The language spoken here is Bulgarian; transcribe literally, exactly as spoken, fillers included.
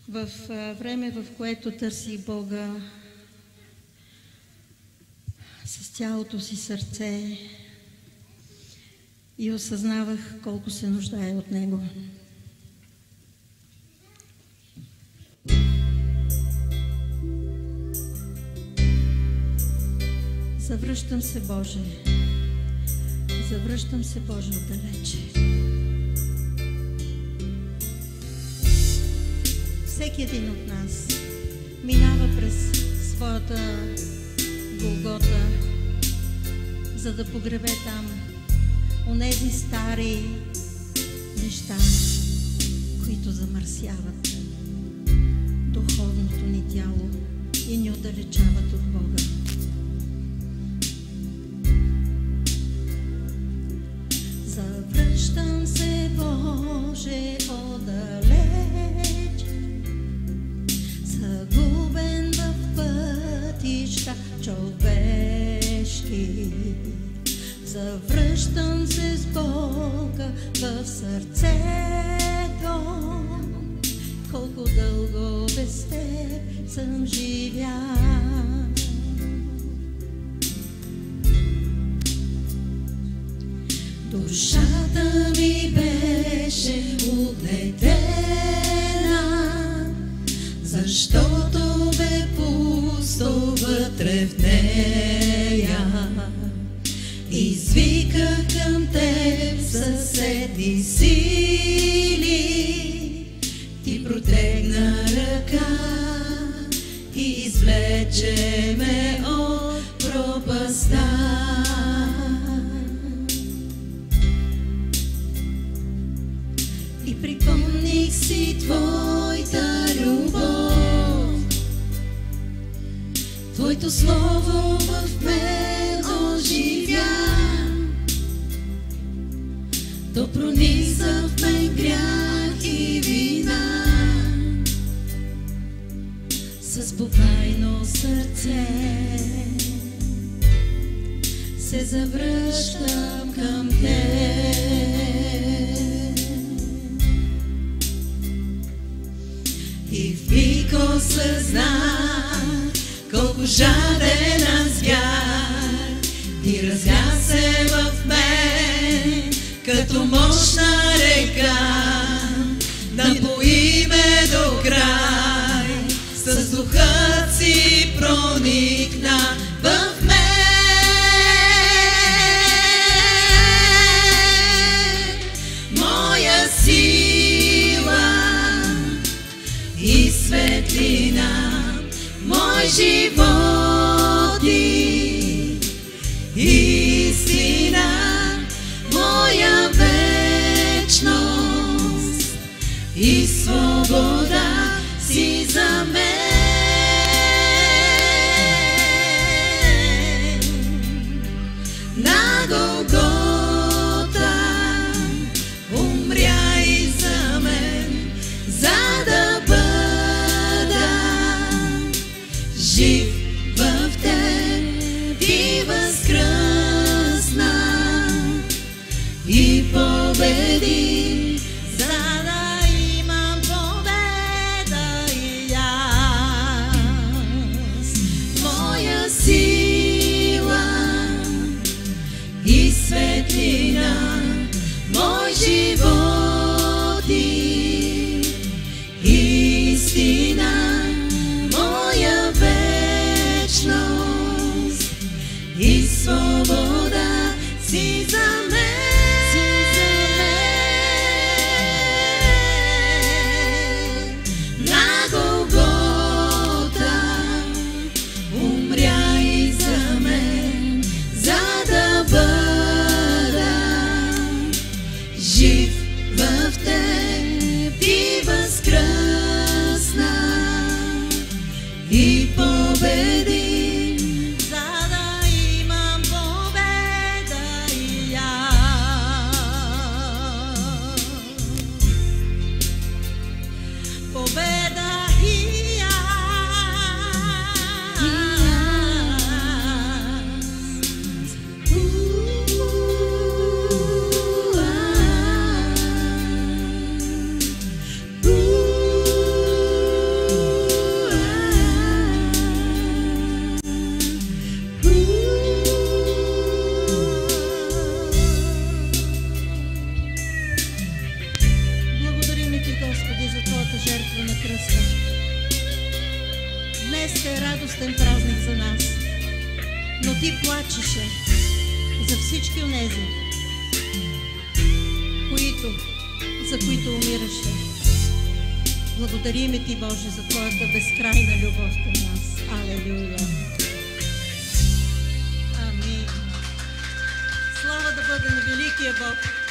В време, в което търсих Бога с цялото си сърце и осъзнавах колко се нуждая от Него. Завръщам се, Боже, завръщам се, Боже, отдалече. Всеки един от нас минава през своята Голгота, за да погребе там онези стари неща, които замърсяват духовното ни тяло и ни отдалечават от Бога. Завръщам се, Боже, отдалеч, загубен в пътища човешки. Завръщам се с Бога в сърцето, колко дълго без Теб съм живял. Душата ми беше отлетена, защото бе пусто вътре в нея. Извиках към Теб със сетни сили, Ти протегна ръка и извлече ме от пропастта. И припомних си Твоята любов, Твоето слово в мен оживя. То прониза в мен грях и вина. С покайно сърце се завръщам към Теб. И в миг осъзнах колко жаден аз бях. Ти разля се в мен като мощна река, напои ме до край, с духът си проникна в мен. Моя сила и светлина, мой живот и истина, моя вечност и свобода си за мен. На Голгота умря и за мен, за да бъда жив в Теб и възкръсна и победи, за да имам победа и аз. днес е радостен празник за нас, но Ти плачеше за всички онези, които, за които умираше. Благодариме Ти, Боже, за Твоята безкрайна любов към нас. Алелуя! Амин! Слава да бъде на великия Бог!